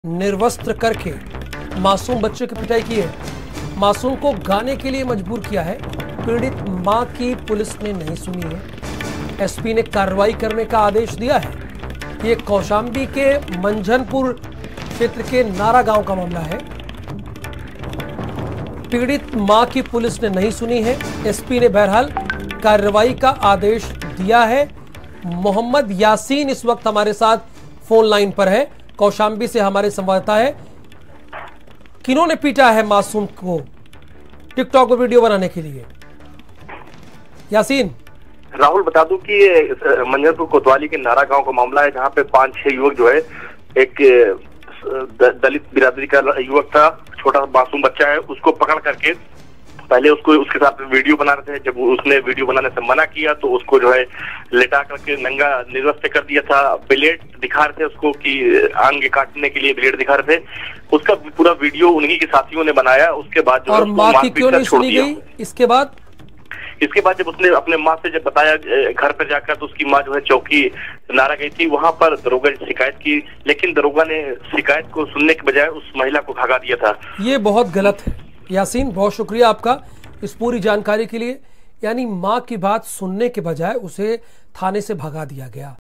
निर्वस्त्र करके मासूम बच्चे की पिटाई की है। मासूम को गाने के लिए मजबूर किया है। पीड़ित मां की पुलिस ने नहीं सुनी है। एसपी ने कार्रवाई करने का आदेश दिया है। ये कौशाम्बी के मंझनपुर क्षेत्र के नारा गांव का मामला है। पीड़ित मां की पुलिस ने नहीं सुनी है। एसपी ने बहरहाल कार्रवाई का आदेश दिया है। मोहम्मद यासीन इस वक्त हमारे साथ फोन लाइन पर है। कौशाम्बी से हमारे संवाददाता है। किन्होंने पीटा है मासूम को टिकटॉक पर वीडियो बनाने के लिए? यासीन। राहुल, बता दूं कि ये मंझनपुर कोतवाली के नारा गांव का मामला है, जहां पे 5-6 युवक जो है, एक दलित बिरादरी का युवक था, छोटा मासूम बच्चा है, उसको पकड़ करके पहले उसके साथ वीडियो बना रहे थे। जब उसने वीडियो बनाने से मना किया तो उसको जो है लेटा करके नंगा निर्वस्त्र कर दिया था। ब्लेड दिखा रहे थे उसको कि अंग काटने के लिए ब्लेड दिखा रहे थे। उसका पूरा वीडियो उन्हीं के साथियों ने बनाया। उसके बाद जो और मां की क्यों नहीं सुनी गई? इसके बाद जब उसने अपने माँ से जब बताया घर पर जाकर, तो उसकी माँ जो है चौकी नारा गई थी, वहां पर दरोगा ने शिकायत की, लेकिन दरोगा ने शिकायत को सुनने के बजाय उस महिला को भगा दिया था। ये बहुत गलत है। यासीन, बहुत शुक्रिया आपका इस पूरी जानकारी के लिए। यानी माँ की बात सुनने के बजाय उसे थाने से भगा दिया गया।